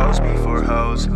Bros B4 Hoes.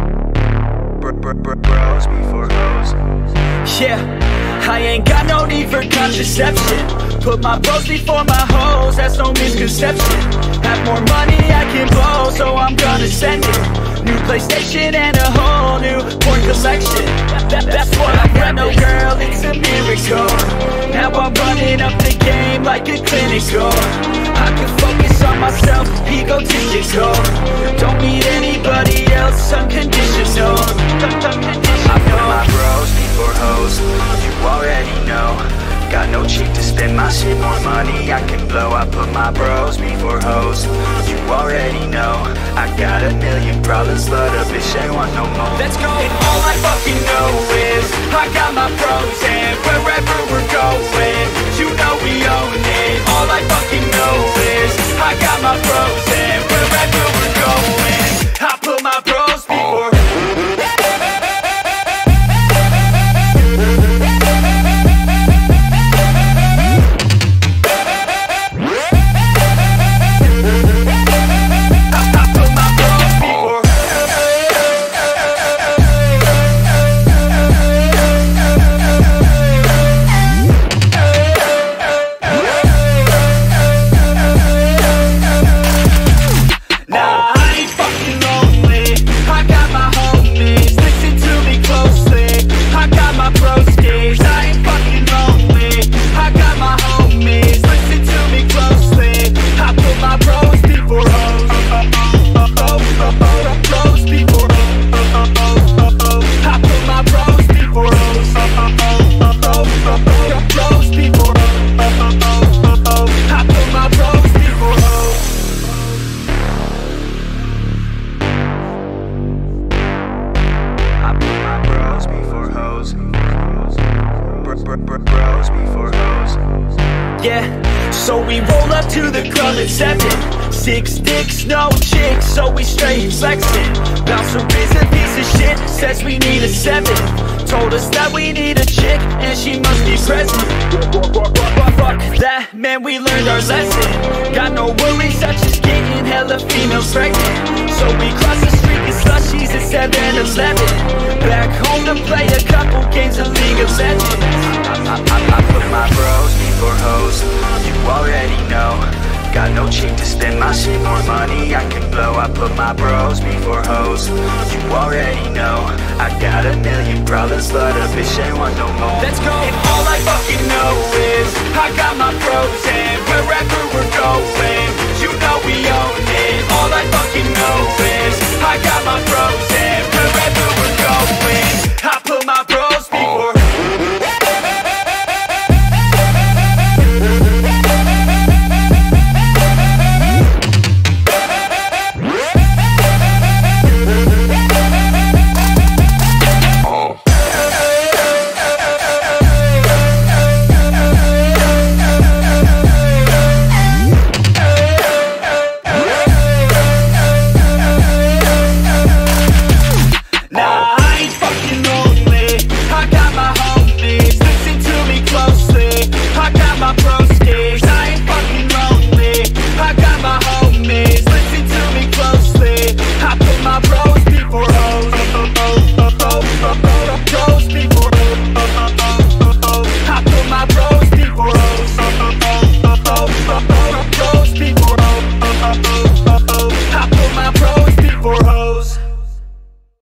Bros B4 Hoes. Yeah, I ain't got no need for contraception. Put my bros before my hoes, that's no misconception. Have more money I can blow, so I'm gonna send it. New PlayStation and a whole new porn collection. That's what I got, no girl, it's a miracle. Now I'm running up the game like a clinical. I can focus on myself, egotistical. Don't need anybody else, unconditional. I put my bros before hoes, you already know. Got no cheek to spend my shit, more money I can blow. I put my bros before hoes, you already know. I got a million problems, but a bitch ain't want no more. Let's go! And all I fucking know is I got my bros, and wherever we're going, you know we own it. All I fucking know is I got my bros, and wherever we're going, I put my bros before. Six dicks, no chicks, so we straight flexing. Bouncer is a piece of shit, says we need a 7. Told us that we need a chick, and she must be present. Fuck that, man, we learned our lesson. Got no worries, such as getting hella females pregnant. So we cross the street and slushies at 7-Eleven. Back home to play a couple games of League of Legends. I put my bros before hoes, you already know. Got no cheek to spend my shit, more money I can blow. I put my bros before hoes, you already know. I got a million problems, but a bitch ain't want no more. Let's go! And all I fucking know is I got my bros, and wherever we're going, you know we own it. All I fucking know is I got my bros, and wherever we're going, I put my bros before.